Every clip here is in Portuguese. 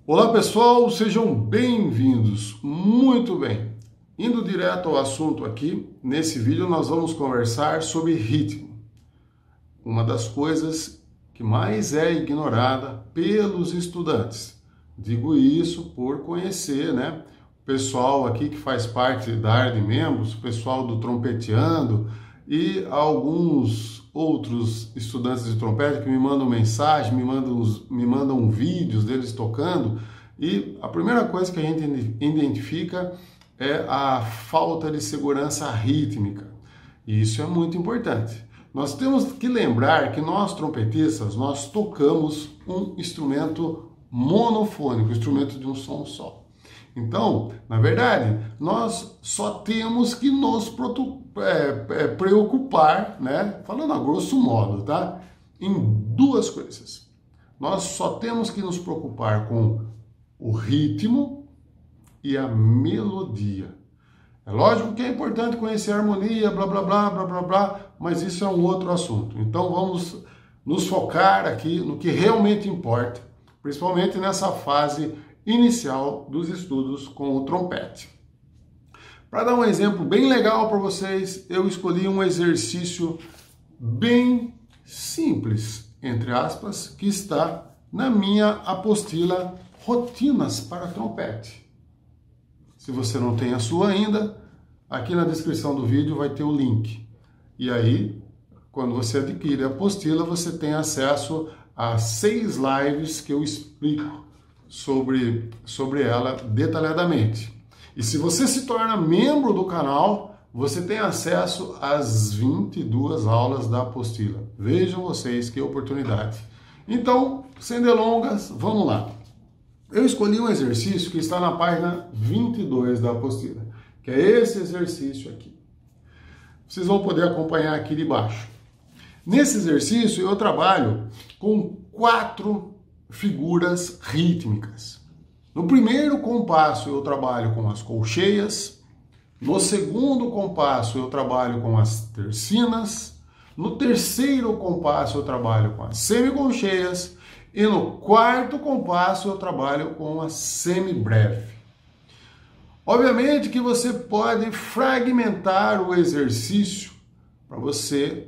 Olá pessoal, sejam bem-vindos. Muito bem. Indo direto ao assunto aqui, nesse vídeo nós vamos conversar sobre ritmo. Uma das coisas que mais é ignorada pelos estudantes. Digo isso por conhecer, o pessoal aqui que faz parte da área de membros, o pessoal do Trompeteando e alguns outros estudantes de trompete que me mandam mensagem, me mandam vídeos deles tocando, e a primeira coisa que a gente identifica é a falta de segurança rítmica. E isso é muito importante. Nós temos que lembrar que nós trompetistas, nós tocamos um instrumento monofônico, instrumento de um som só. Então, na verdade, nós só temos que nos preocupar, falando a grosso modo, tá? Em duas coisas. Nós só temos que nos preocupar com o ritmo e a melodia. É lógico que é importante conhecer a harmonia, blá, blá, blá, blá, blá, blá, mas isso é um outro assunto. Então, vamos nos focar aqui no que realmente importa, principalmente nessa fase inicial dos estudos com o trompete. Para dar um exemplo bem legal para vocês, eu escolhi um exercício bem simples, entre aspas, que está na minha apostila Rotinas para Trompete. Se você não tem a sua ainda, aqui na descrição do vídeo vai ter o link. E aí, quando você adquire a apostila, você tem acesso a 6 lives que eu explico sobre ela detalhadamente. E se você se torna membro do canal, você tem acesso às 22 aulas da apostila. Vejam vocês que oportunidade. Então, sem delongas, vamos lá. Eu escolhi um exercício que está na página 22 da apostila, que é esse exercício aqui. Vocês vão poder acompanhar aqui de baixo. Nesse exercício, eu trabalho com 4 figuras rítmicas. No primeiro compasso eu trabalho com as colcheias, no segundo compasso eu trabalho com as tercinas, no terceiro compasso eu trabalho com as semicolcheias e no quarto compasso eu trabalho com a semibreve. Obviamente que você pode fragmentar o exercício para você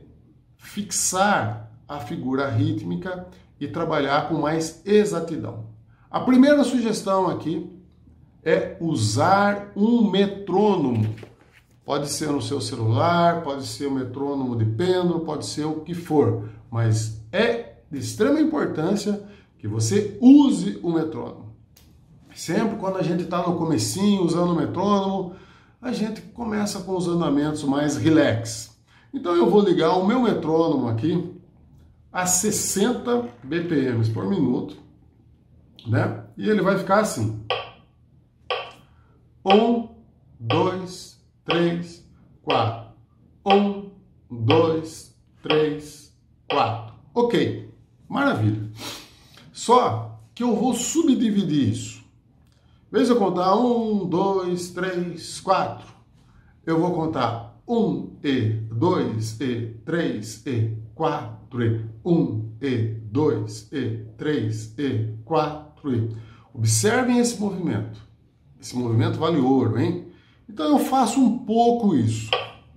fixar a figura rítmica e trabalhar com mais exatidão. A primeira sugestão aqui é usar um metrônomo. Pode ser no seu celular, pode ser um metrônomo de pêndulo, pode ser o que for, mas é de extrema importância que você use o metrônomo. Sempre quando a gente está no comecinho usando o metrônomo, a gente começa com os andamentos mais relax. Então eu vou ligar o meu metrônomo aqui a 60 BPM por minuto, E ele vai ficar assim. 1, 2, 3, 4. 1, 2, 3, 4. Ok, maravilha. Só que eu vou subdividir isso. Em vez de eu contar 1, 2, 3, 4, eu vou contar 1 e 2 e 3 e 4 e 1 e 2 e 3 e 4 e... Observem esse movimento. Esse movimento vale ouro, hein? Então eu faço um pouco isso.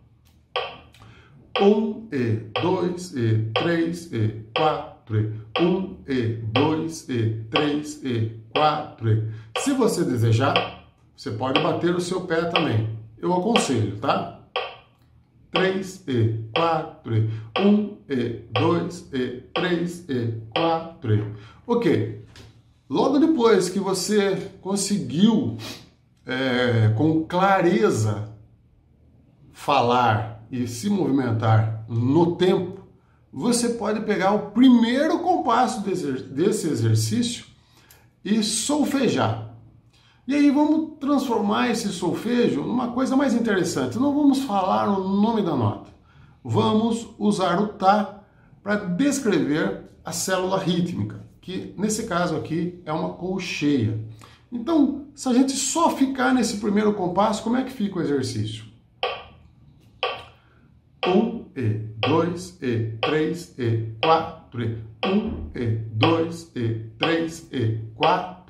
1 e 2 e 3 e 4 e 1 e 2 e 3 e 4 e... Se você desejar, você pode bater o seu pé também. Eu aconselho, tá? 3 e 4 e 1 e 2 e 3 e 4 e... Ok. Logo depois que você conseguiu com clareza falar e se movimentar no tempo, você pode pegar o primeiro compasso desse exercício e solfejar. E aí vamos transformar esse solfejo numa coisa mais interessante. Não vamos falar o nome da nota. Vamos usar o Tá para descrever a célula rítmica, que nesse caso aqui é uma colcheia. Então, se a gente só ficar nesse primeiro compasso, como é que fica o exercício? 1 e 2 e 3 e 4 e 1 e 2 e 3 e 4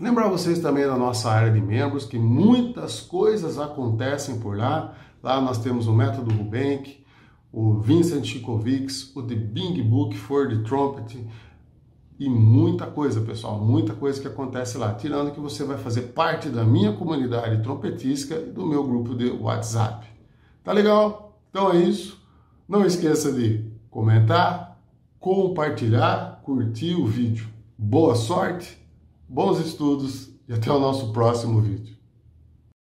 Lembrar vocês também da nossa área de membros, que muitas coisas acontecem por lá. Lá nós temos o Método Rubenk, o Vincent Chikovics, o The Bing Book for the Trumpet e muita coisa, pessoal, muita coisa que acontece lá. Tirando que você vai fazer parte da minha comunidade trompetística e do meu grupo de WhatsApp. Tá legal? Então é isso. Não esqueça de comentar, compartilhar, curtir o vídeo. Boa sorte! Bons estudos e até o nosso próximo vídeo.